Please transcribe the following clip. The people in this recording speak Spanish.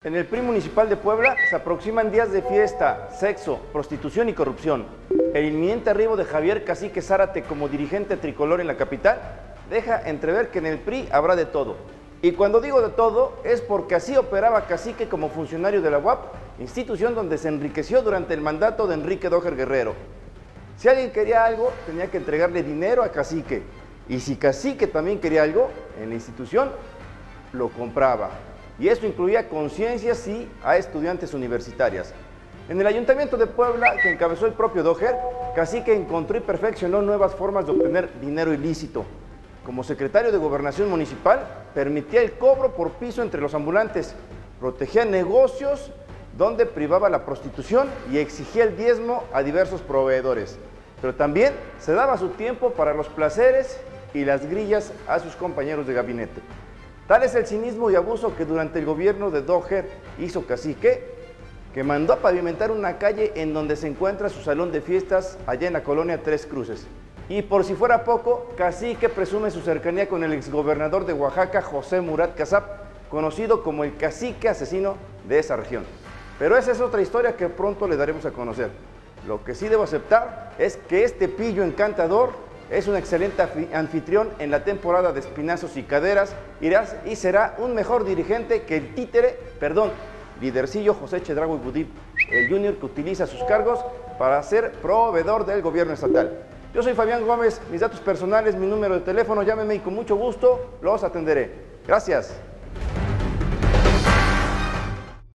En el PRI municipal de Puebla se aproximan días de fiesta, sexo, prostitución y corrupción. El inminente arribo de Javier Cacique Zárate como dirigente tricolor en la capital deja entrever que en el PRI habrá de todo. Y cuando digo de todo es porque así operaba Cacique como funcionario de la UAP, institución donde se enriqueció durante el mandato de Enrique Dóger Guerrero. Si alguien quería algo, tenía que entregarle dinero a Cacique. Y si Cacique también quería algo en la institución, lo compraba. Y esto incluía conciencias y a estudiantes universitarias. En el Ayuntamiento de Puebla, que encabezó el propio Dóger, Cacique encontró y perfeccionó nuevas formas de obtener dinero ilícito. Como secretario de Gobernación Municipal, permitía el cobro por piso entre los ambulantes, protegía negocios donde privaba la prostitución y exigía el diezmo a diversos proveedores. Pero también se daba su tiempo para los placeres y las grillas a sus compañeros de gabinete. Tal es el cinismo y abuso que durante el gobierno de Dóger hizo Cacique, que mandó a pavimentar una calle en donde se encuentra su salón de fiestas allá en la colonia Tres Cruces. Y por si fuera poco, Cacique presume su cercanía con el exgobernador de Oaxaca, José Murat Kassab, conocido como el cacique asesino de esa región. Pero esa es otra historia que pronto le daremos a conocer. Lo que sí debo aceptar es que este pillo encantador es un excelente anfitrión en la temporada de espinazos y caderas y será un mejor dirigente que el lidercillo José Chedraui Budil, el junior que utiliza sus cargos para ser proveedor del gobierno estatal. Yo soy Fabián Gómez, mis datos personales, mi número de teléfono, llámeme y con mucho gusto los atenderé. Gracias.